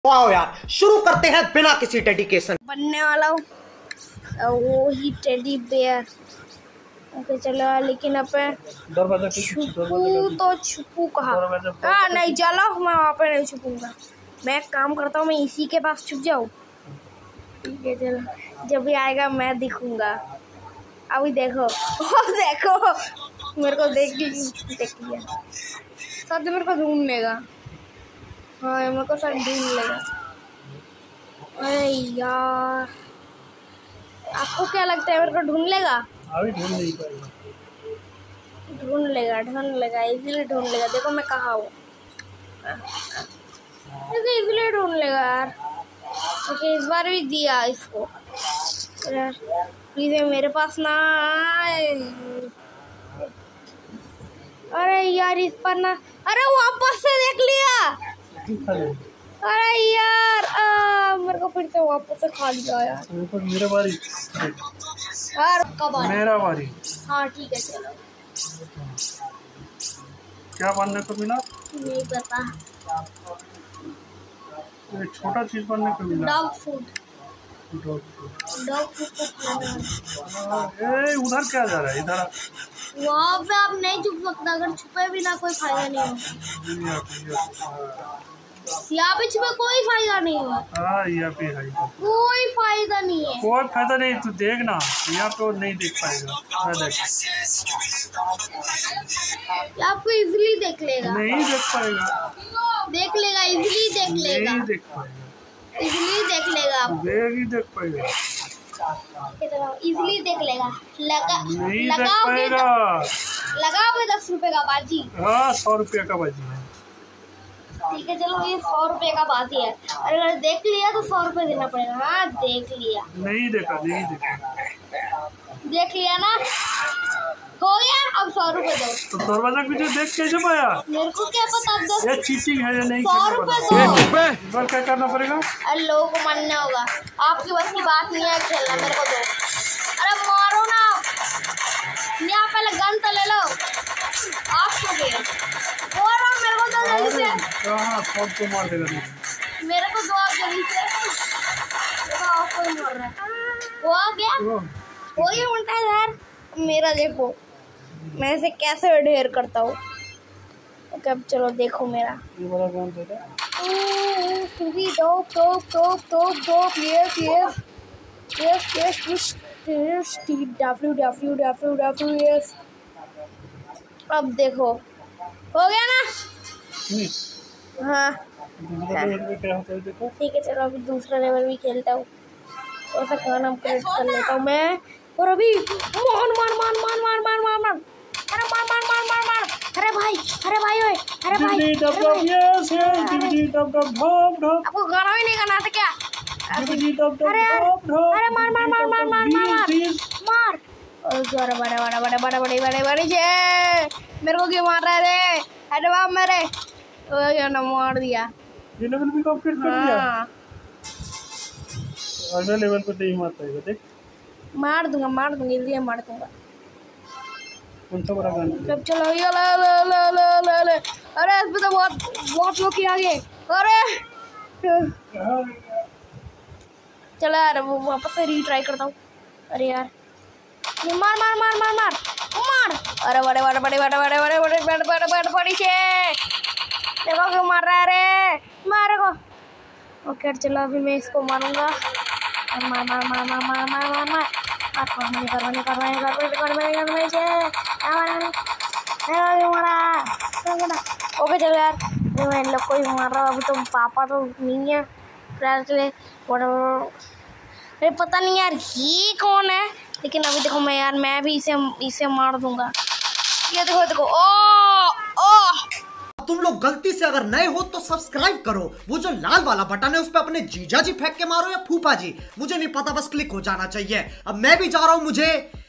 Wow यार, शुरू करते हैं बिना किसी डेडिकेशन। बनने वाला हूँ वो ही टेडी बेयर। ओके चलो, लेकिन अपन छुपू तो छुपू कहाँ? हाँ नहीं, चलो मैं वहाँ पे नहीं छुपूंगा। मैं एक काम करता हूँ, मैं इसी के पास छुप जाऊँ। ठीक है चलो, जब भी आएगा मैं दिखूंगा। अभी देखो देखो, मेरे को देख लिया सच, मेरे को ढूंढ लेगा। हाँ मेरे को सच ढूंढ लेगा। अरे यार, आपको क्या लगता है मेरे को ढूंढ लेगा? अभी ढूंढ नहीं पाएगा। ढूंढ लेगा इजीली ढूंढ लेगा। देखो मैं कहाँ हूँ, देखो इजीली ढूंढ लेगा यार। ओके इस बार भी दिया इसको यार, प्लीज मेरे पास ना आए। अरे यार इस पर ना, अरे वापस से देख लिया। अरे यार मेरे को फिर से वापस से खा लिया यार। मेरा बारी यार कब आ? मेरा बारी। हाँ ठीक है चलो। क्या बनने को मिला? नहीं पता। एक छोटा चीज बनने को मिला। Dog food. Dog food. Dog food को खाना। उधर क्या जा रहा है? इधर वहाँ पे आप नहीं छुप सकता, अगर छुपे बिना कोई फायदा नहीं हो। यहाँ पे छुपे कोई फायदा नहीं हो। हाँ यहाँ पे है, कोई फायदा नहीं है। कोई फायदा नहीं। तू देख ना, यहाँ पे नहीं देख पाएगा। आपको इजीली देख लेगा। नहीं देख पाएगा। देख लेगा, इजीली देख लेगा। नहीं देख पाएगा। इजीली देख लेगा। देख पाएगा। इजीली देख लेगा। नहीं देख पाएगा। लगाओगे 10 रुपए का बाजी? हाँ 100 रुपये का बाजी है। ठीक है चलो, ये 100 रुपए का बाजी है। अगर देख लिया तो 100 रुपए देना पड़ेगा। हाँ देख लिया। नहीं देखा। देख लिया ना, हो गया। अब 100 रुपए दो। तो दरवाजा पीछे देख कैसे पाया? मेरे को क्या पता। अब 10 ये चीटिंग है या नहीं? 100 रुपए दो। इस बार क्या करना पड़ेगा? अरे लोगों को मानना होगा। आपकी बस की बात नहीं है खेलना। मेरे को दो। अरे मारो ना, यहाँ पहले गन तो ले लो। आप क्यों गए? मेरे को दो जल्दी से। हाँ सबको मार देगा। मेरे को दो आप जल्दी से। देखो आपको ही मार रहा है। वो आ गया, वो ही उल्टा है यार। मेरा देखो मैं इसे कैसे ढेर करता हूँ। ओके अब चलो देखो मेरा। ये वाला कौन देता है? टॉप यस W अब देखो हो गया ना? हाँ क्या होता है देखो। ठीक है चलो, अभी दूसरा लेवल भी खेलता हूँ। ऐसा खाना अपग्रेड कर लेता हूँ मैं। और अभी मार अरे भाई ओए, अरे भाई आपको गाना भी नहीं करना था क्या? अरे मार बड़े मेरे को क्यों मार रहा है रे? अरे बाप मेरे ना मार दिया। ये लेवल भी कंप्लीट कर दिया। अगले लेवल पे नहीं मार पाएगा। देख मार दूंगा इसलिए मार दूंगा। कौन सा बड़ा गाना? जब चलो ये ले। अरे इसमें तो बहुत लोग किया आगे। अरे चलो यार, वो वापस से रीट्राई करता हूँ। अरे यार ये मार अरे बड़े छे। देखो क्यों मार रहा है रे? मारे को। ओके चलो, अभी मैं इसको मारूंगा। ओके चलो यार, मैं इन लोग को ही मार रहा हूँ। अभी तो पापा तो नहीं है। अरे पता नहीं यार ये कौन है, लेकिन अभी देखो मैं भी इसे मार दूंगा। ये देखो ओ तुम लोग गलती से अगर नए हो तो सब्सक्राइब करो। वो जो लाल वाला बटन है उस पर अपने जीजा जी फेंक के मारो या फूफा जी, मुझे नहीं पता, बस क्लिक हो जाना चाहिए। अब मैं भी जा रहा हूँ, मुझे